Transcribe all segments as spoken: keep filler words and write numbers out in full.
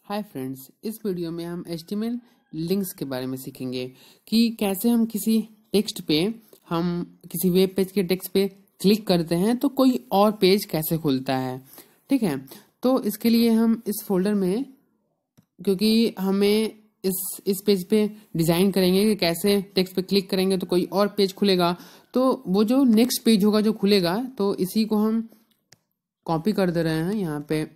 Hi friends, इस video में हम H T M L links के बारे में सीखेंगे कि कैसे हम किसी टेक्स्ट पे हम किसी वेब पेज के टेक्स्ट पे क्लिक करते हैं तो कोई और पेज कैसे खुलता है। ठीक है, तो इसके लिए हम इस फोल्डर में, क्योंकि हमें इस इस पेज पे डिज़ाइन करेंगे कि कैसे टेक्स्ट पे क्लिक करेंगे तो कोई और पेज खुलेगा, तो वो जो नेक्स्ट पेज होगा जो खुलेगा, तो इसी को हम कॉपी कर दे रहे हैं, यहाँ पे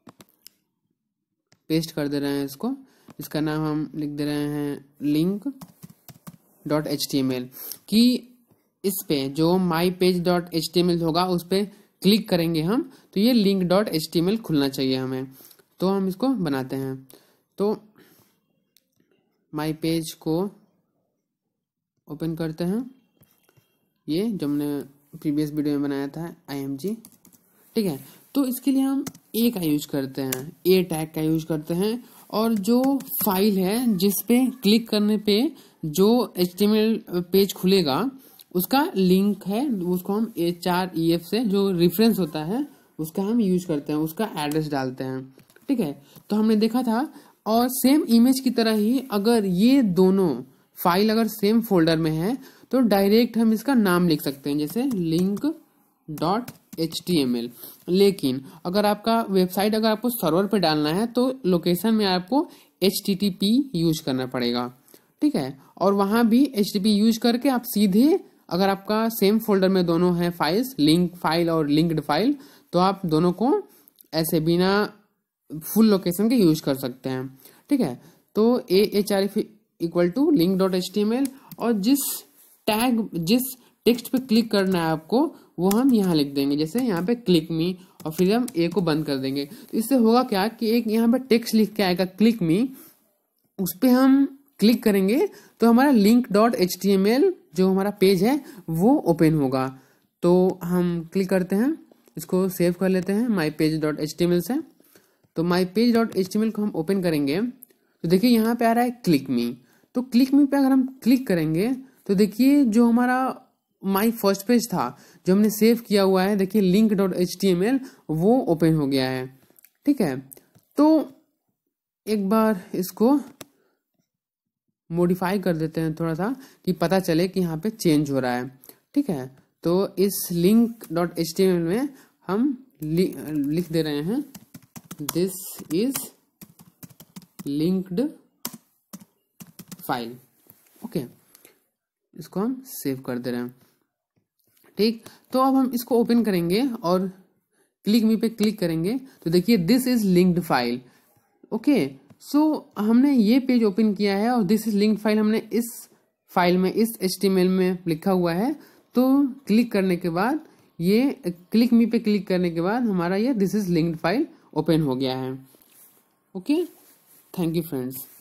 पेस्ट कर दे रहे हैं इसको। इसका नाम हम लिख दे रहे हैं link dot H T M L कि इस पे जो my page dot H T M L होगा उस पर क्लिक करेंगे हम तो ये link dot H T M L खुलना चाहिए हमें। तो हम इसको बनाते हैं। तो माई पेज को ओपन करते हैं, ये जो हमने प्रीवियस वीडियो में बनाया था आई एम जी। ठीक है, तो इसके लिए हम ए का यूज करते हैं, ए टैग का यूज करते हैं, और जो फाइल है जिस पे क्लिक करने पे जो H T M L page खुलेगा उसका लिंक है, उसको हम एच आर ई एफ से जो रेफरेंस होता है उसका हम यूज करते हैं, उसका एड्रेस डालते हैं। ठीक है, तो हमने देखा था, और सेम इमेज की तरह ही अगर ये दोनों फाइल अगर सेम फोल्डर में है तो डायरेक्ट हम इसका नाम लिख सकते हैं, जैसे link dot H T M L. लेकिन अगर आपका वेबसाइट अगर आपको सर्वर पे डालना है तो लोकेशन में आपको H T T P use करना पड़ेगा। ठीक है, और वहां भी H T T P use करके आप सीधे, अगर आपका सेम फोल्डर में दोनों है फाइल्स, लिंक फाइल और लिंक्ड फाइल, तो आप दोनों को ऐसे बिना फुल लोकेशन के यूज कर सकते हैं। ठीक है, तो A H R F equal to link dot H T M L, और जिस टैग जिस टेक्स्ट पे क्लिक करना है आपको वो हम यहाँ लिख देंगे, जैसे यहाँ पे क्लिक मी, और फिर हम ए को बंद कर देंगे। तो इससे होगा क्या कि एक यहाँ पे टेक्स्ट लिख के आएगा क्लिक मी, उस पर हम क्लिक करेंगे तो हमारा link dot H T M L जो हमारा पेज है वो ओपन होगा। तो हम क्लिक करते हैं, इसको सेव कर लेते हैं my page dot H T M L से। तो my page dot H T M L को हम ओपन करेंगे तो देखिए यहाँ पे आ रहा है क्लिक मी। तो क्लिक मी पे अगर हम क्लिक करेंगे तो देखिए जो हमारा माई फर्स्ट पेज था जो हमने सेव किया हुआ है, देखिए link dot H T M L वो ओपन हो गया है। ठीक है, तो एक बार इसको मॉडिफाई कर देते हैं थोड़ा सा कि पता चले कि यहाँ पे चेंज हो रहा है। ठीक है, तो इस link dot H T M L में हम लि, लिख दे रहे हैं this is linked file. Okay, इसको हम सेव कर दे रहे हैं। ठीक, तो अब हम इसको ओपन करेंगे और क्लिक मी पे क्लिक करेंगे तो देखिए this is linked file. Okay, so हमने ये पेज ओपन किया है और दिस इज लिंक्ड फाइल हमने इस फाइल में, इस एच टी एम एल में लिखा हुआ है। तो क्लिक करने के बाद, ये क्लिक मी पे क्लिक करने के बाद हमारा ये this is linked file open हो गया है। Okay, thank you friends.